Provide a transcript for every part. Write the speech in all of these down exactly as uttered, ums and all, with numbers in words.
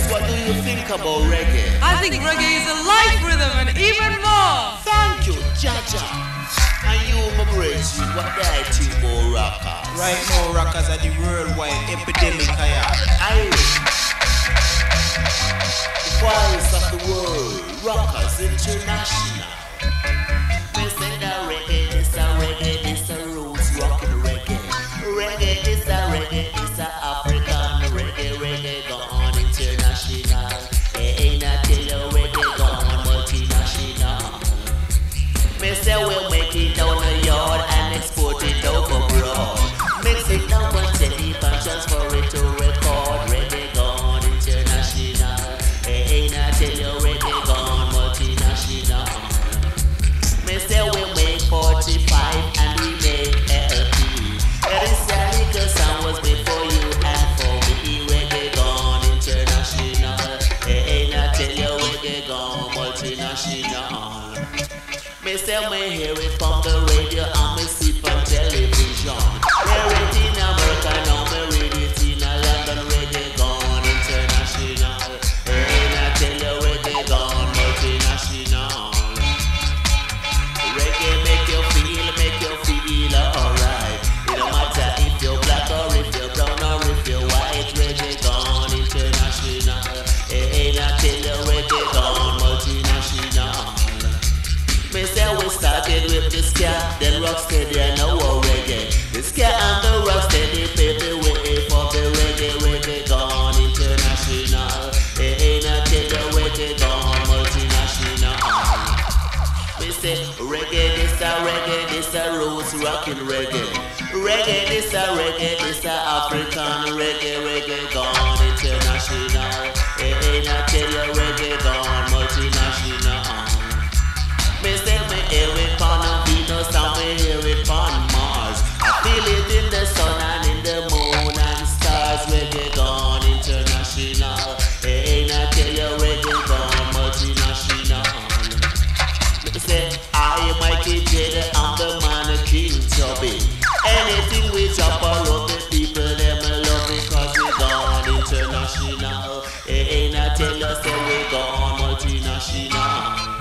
what do you think about reggae? I think reggae is a life rhythm and even more. Thank you, Jaja. And you, my brethren, what do I think about rockers? Right now, rockers are the worldwide epidemic. Irish. The voice of the world. Rockers International. They say that reggae is a reggae, it's a roots rockin' reggae. Reggae is a reggae, it's a African reggae, reggae gone international. Hey, ain't I tell you reggae gone multinational. Me say we'll make it down the yard and export it over abroad. Mix it down and take it and transfer it to record. Reggae gone international. Hey, ain't I tell you reggae gone multinational. Me say we make forty-five and we make L P. This little song was made for you and for me. Reggae gone international. Hey, ain't I tell you reggae gone multinational. Me say me hear it from the radio and me see it on television. Hear it in America now, me read it in London. Reggae gone international. Hey, ain't I tell you reggae gone multinational. Reggae make you feel, make you feel alright. It don't matter if you're black or if you're brown or if you're white. Reggae gone international. Hey, ain't I tell you reggae gone multinational. Me say we started with the ska, then rocksteady and now we're reggae. The ska and the rocksteady pave the way for the reggae. Reggae gone international. Hey, ain't I tell you reggae gone multinational. We say reggae, this a reggae, this a roots rockin' reggae. Reggae, this a reggae, this a African reggae. Reggae gone international. Hey, ain't I tell you reggae gone multinational. Me say me hear it on Venus and me hear it on Mars. I feel it in the sun and in the moon and stars. Reggae gone international. Hey, ain't I tell you reggae gone multinational. Me say I am Mikey J, I'm the man of King Tubby. Anything we drop around the people, them love it cause we gone international. Hey, ain't I tell you say we gone multinational.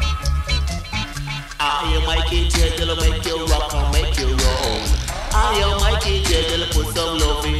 I am Mikey J, they'll make you rock and make you roll. I am Mikey J, they'll put some love in